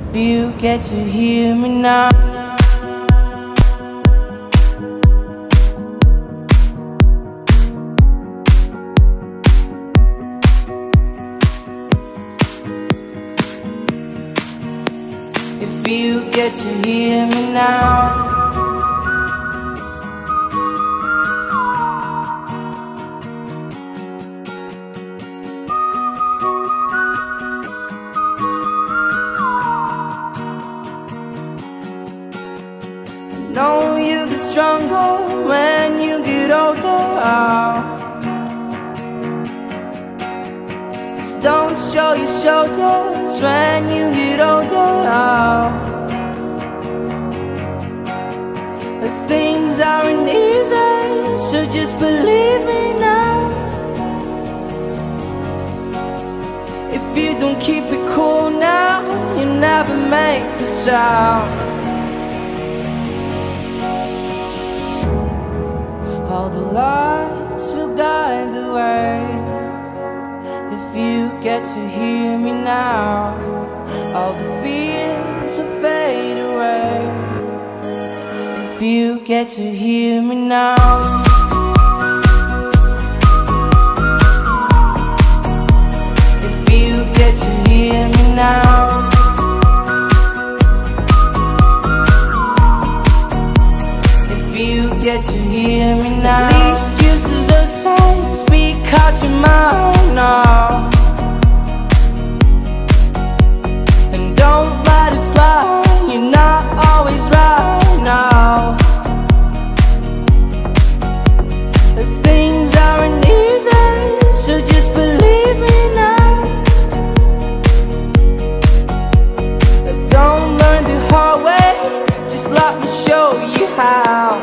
If you get to hear me now. If you get to hear me now. Know you get stronger when you get older. Just don't show your shoulders when you get older. But things aren't easy, so just believe me now. If you don't keep it cool now, you never make a sound. All the lights will guide the way. If you get to hear me now, all the fears will fade away. If you get to hear me now. If you get to hear me now. You get to hear me now. The excuses aside, speak out your mind now. And don't let it slide, you're not always right now. The things aren't easy, so just believe me now. Don't learn the hard way, just let me show you how.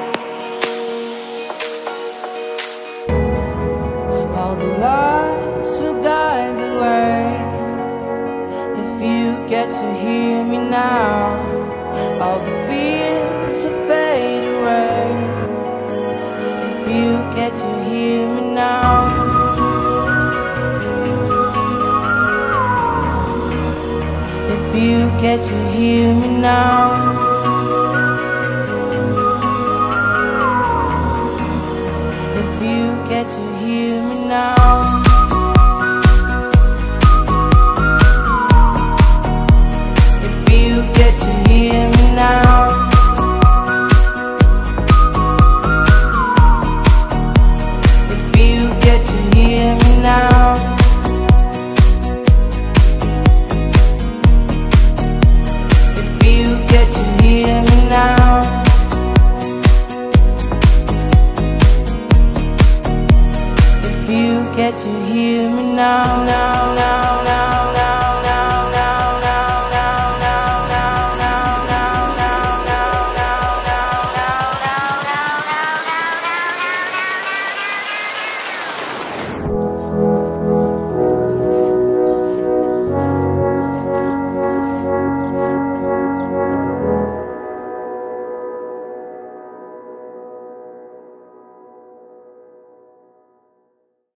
All the lights will guide the way. If you get to hear me now, all the fears will fade away. If you get to hear me now. If you get to hear me now. If you get to hear me now. If you get to hear me now. If you get to hear me now. If you get to hear me now. If you get to hear me now, now, now, now.